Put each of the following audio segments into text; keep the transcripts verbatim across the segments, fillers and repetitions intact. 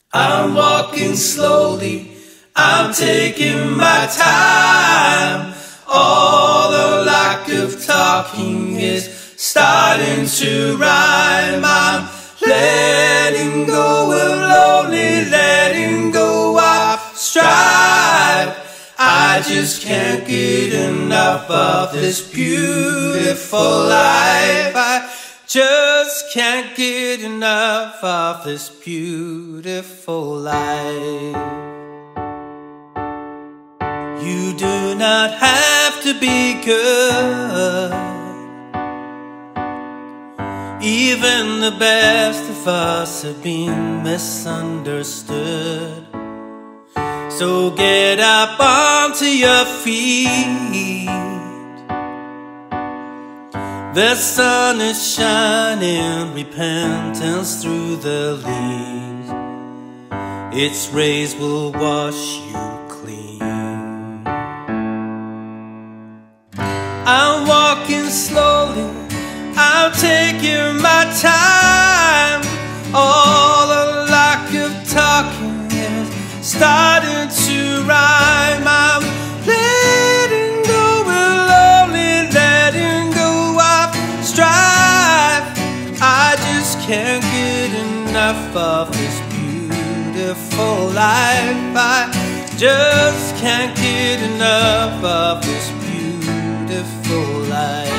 I'm walking slowly, I'm taking my time. All the lack of talking is starting to rhyme. I'm letting go of lonely, letting go of strife. I just can't get enough of this beautiful life. I just can't get enough of this beautiful life. You do not have to be good. Even the best of us have been misunderstood. So get up onto your feet. The sun is shining, repentance through the leaves. Its rays will wash you clean. I'm walking slowly, I'm taking my time. All the lack of talking is starting to rhyme. I'm letting go of lonely, letting go of strife. I just can't get enough of this beautiful life. I just can't get enough of this beautiful life.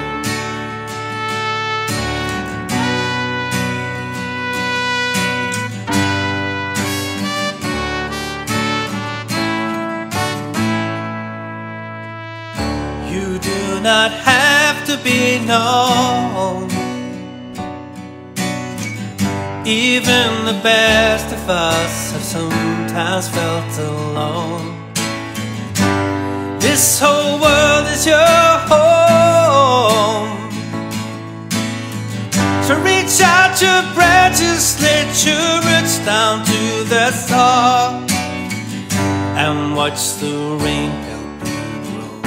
You do not have to be known. Even the best of us have sometimes felt alone. This whole world is your home. So reach out your branches, let your roots down to the soil, and watch the rain help you grow.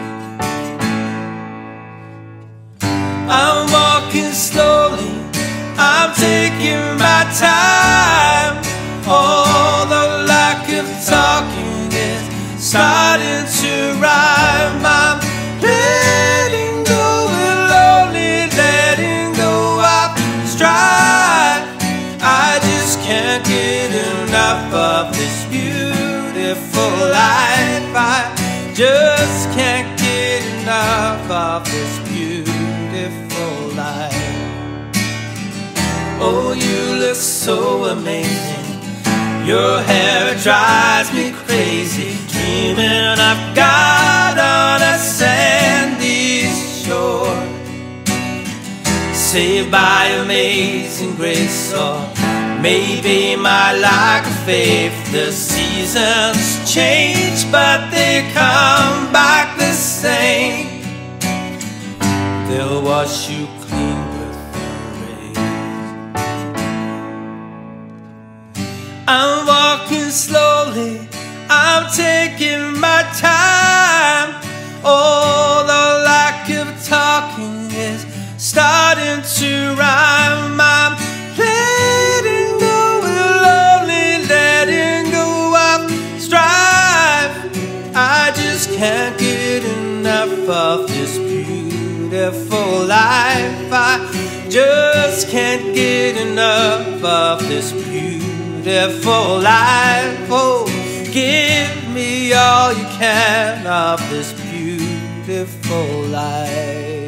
I'm walking slowly, I'm taking my time. All the lack of talking is starting to rhyme. I'm letting go of lonely, letting go of strife. I just can't get enough of this beautiful life. I just can't get enough of this beautiful life. Oh, you look so amazing. Your hair drives me crazy, dreaming of God on a sandy shore, saved by amazing grace, or maybe my lack of faith. The seasons change, but they come back the same. They'll wash you clean with their rays. I'm walking slowly, I'm taking my time. All the lack of talking is starting to rhyme. I'm letting go of lonely, letting go of strife. I just can't get enough of this beautiful life. I just can't get enough of this beautiful life. Oh, give me all you can of this beautiful life.